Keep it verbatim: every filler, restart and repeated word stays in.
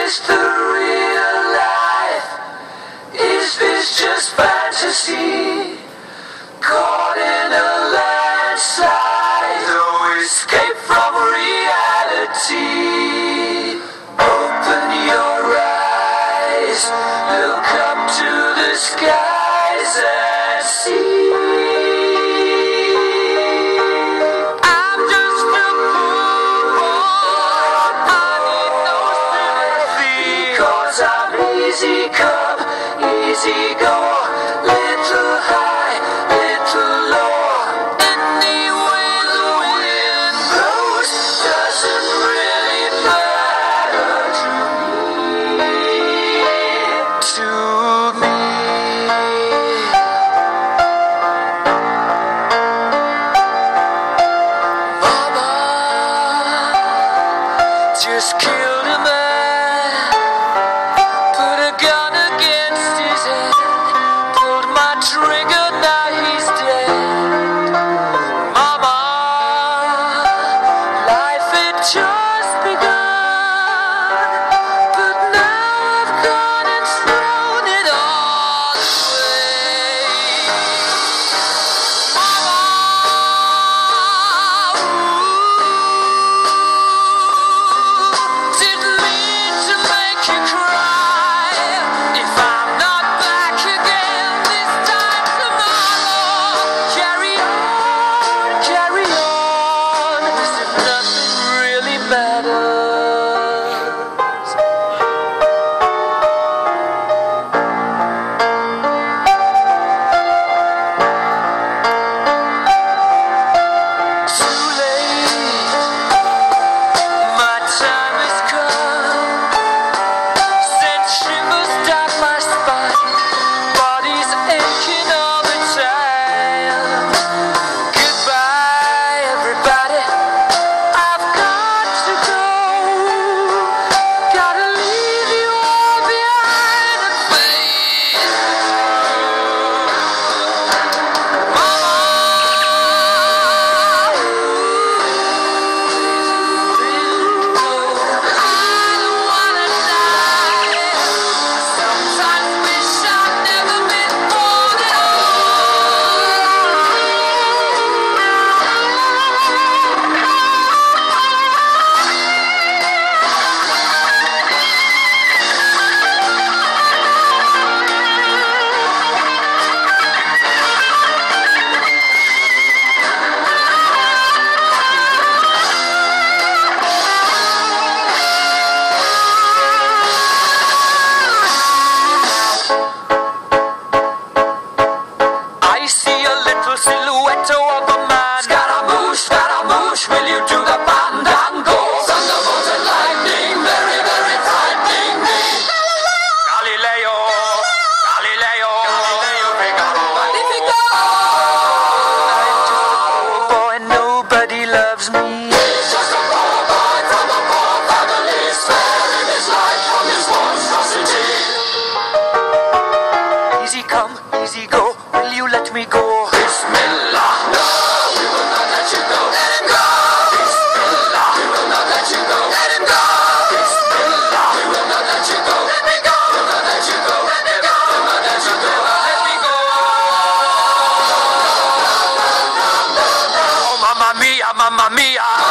this the real life? Is this just fantasy? Caught in a landslide, no escape from reality. Open your eyes, look up to the skies and see. I'm just a poor boy, I need no sympathy, 'cause I'm easy come, easy go, little high, little low. Any way the wind blows doesn't really matter to me, to me. Mama just killed a man, put a gun against his head, pulled my trigger, now he's dead. Mama, life had just begun, but now I've gone and thrown it all away. Mama, ooh, didn't mean to make you cry. If I'm not back again this time tomorrow, carry on, carry on, as if nothing really matters. Too late, my time has come. Sent shivers down my spine, body's aching all the time. Goodbye, everybody, I've got to go. Gotta leave you all behind and face the truth. Mama, I don't wanna die. Sometimes wish I'd never been born at I see a little silhouette of a man. Scaramouche, Scaramouche, will you do the fandango? Thunderbolt and lightning, very, very frightening me. Galileo, Galileo, Galileo Figaro, Magnifico. I'm just a poor boy, nobody loves me. He's just a poor boy from a poor family, sparing his life from this monstrosity. Easy come, easy go, will you let me go? Bismillah, no, we will not let you go. Let him go. Bismillah, we will not let you go. Let him go. Bismillah, we will not let you go. Let me go. We'll not let you go. Let me go. We'll not let you go. Let me go. Oh, mamma mia, mamma mia.